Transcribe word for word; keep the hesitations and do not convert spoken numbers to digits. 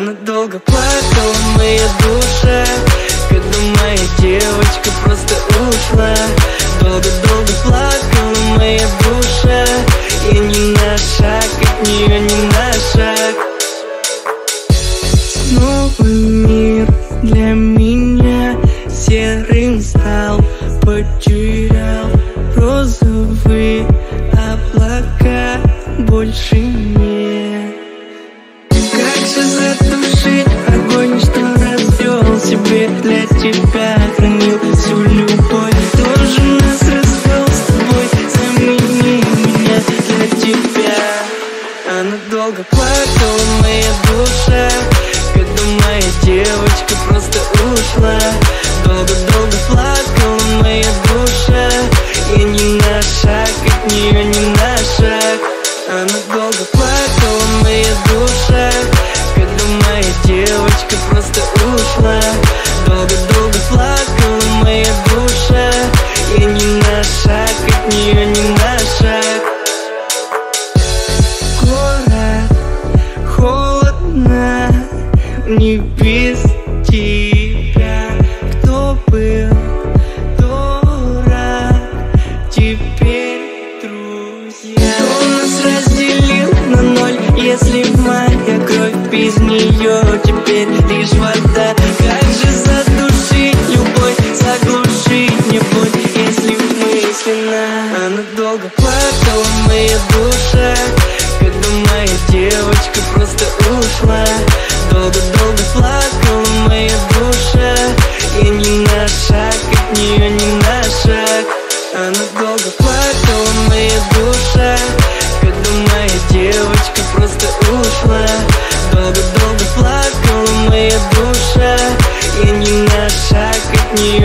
Она долго плакала, моя душа, когда моя девочка просто ушла. Долго-долго плакала моя душа, и ни на шаг от нее, ни на шаг. Снова мир для меня серым стал, потерял розовые облака, больше нет. Как же затушить огонь, что развел себе для тебя, хранил всю любовь? Тоже нас развел с тобой, замени меня для тебя. Она долго плакала, моя душа, когда моя девочка просто ушла. Долго-долго плакала моя душа, и ни на шаг от нее, ни на шаг. Она долго плакала, моя душа, когда моя девочка просто ушла. Долго-долго плакала моя душа, и ни на шаг от нее, ни на шаг. Город холодно, не без тебя. Кто был дурак, теперь друзья. Кто нас разделил на ноль, если моя кровь без нее теперь лишь вода? Как же задушить любовь, заглушить мне боль, если мысленно? Она долго плакала, моя душа, когда моя девочка просто ушла. Долго-долго плакала моя душа, и ни на шаг от нее, ни на шаг. Она долго плакала, моя душа, когда моя девочка просто ушла. Долго-долго плакала моя душа, и ни на шаг от нее,